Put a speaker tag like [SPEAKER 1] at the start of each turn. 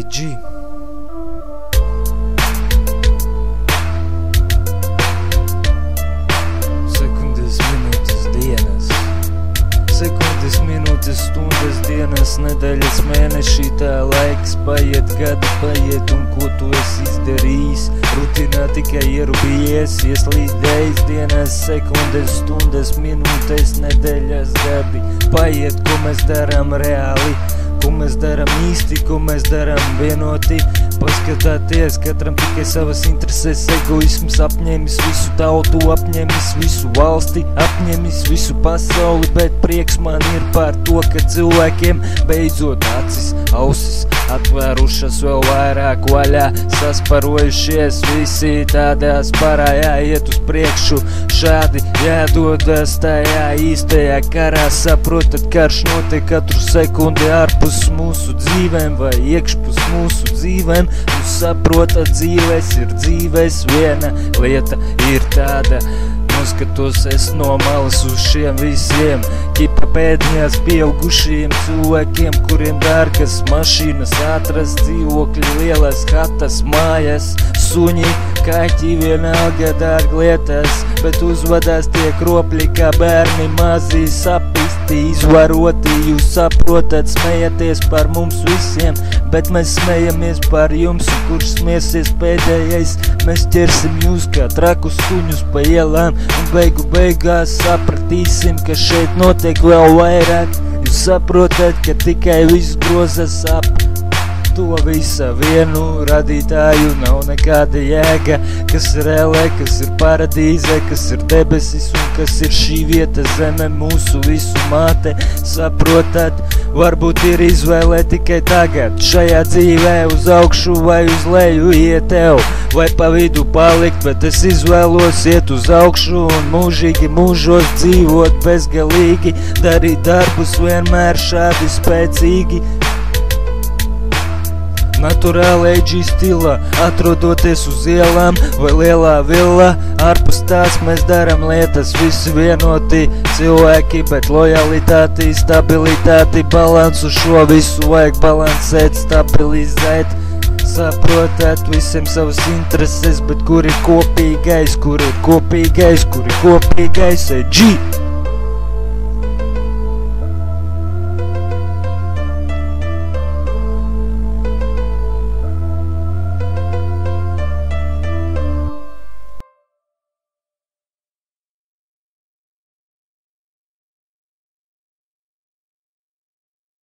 [SPEAKER 1] G. Sekundes, minūtes, dienas. Sekundes, minūtes, stundas, dienas, nedēļas, mēneši, tā laiks paiet, gadi paiet, un ko tu esi izdarījis? Rutinā tikai ierūpījies, ieslīdējis dienas, sekundes, stundas, minūtes, nedēļas, gadi paiet, ko mēs darām reāli, ko mēs darām īsti, ko mēs darām vienoti. Paskatāties, katram tikai savas intereses, egoisms apņēmis visu tautu, apņēmis visu valsti, apņēmis visu pasauli, bet prieks man ir par to, ka cilvēkiem beidzot acis, ausis atvērušas vēl vairāk vaļā, sasparojušies visi tādā sparā, jāiet uz priekšu, šādi jādodas tajā īstajā karā, saprotat, karš notiek katru sekundi ārpus mūsu dzīvēm vai iekšpus mūsu dzīvēm, un saprotat, dzīves ir dzīves, viena lieta ir tāda, noskatos es no malas uz šiem visiem ķipa pēdņās pieaugušiem cilvēkiem, kuriem dārgas mašīnas, ātras dzīvokļi, lielas hatas, mājas, suņi, kaķi, vienalga dārglietas, bet uzvadās tie kropļi kā bērni, mazi sapisti, izvaroti. Jūs saprotat, smejaties par mums visiem, bet mēs smejamies par jums, un kurš smiesies pēdējais, mēs ķersim jūs kā trakus suņus pa ielām, un beigu beigās sapratīsim, ka šeit notiek vēl vairāk. Jūs saprotat, ka tikai viss grozas ap to visa vienu radītāju, nav nekāda jēga, kas ir LA, kas ir paradīze, kas ir debesis un kas ir šī vieta zeme, mūsu visu māte. Saprotat, varbūt ir izvēle tikai tagad, šajā dzīvē uz augšu vai uz leju iet tev, vai pa vidu palikt, bet es izvēlos iet uz augšu un mūžīgi mūžos dzīvot bezgalīgi, darīt darbus vienmēr šādi spēcīgi. Naturāli AG stilā, atrodoties uz ielām vai lielā villā, ārpus tās mēs daram lietas visi vienoti cilvēki, bet lojalitāti, stabilitāti, balansu šo visu vajag balansēt, stabilizēt. Saprotat, visiem savas intereses, bet kur ir kopīgais, kur ir kopīgais, kur ir kopīgais, AG.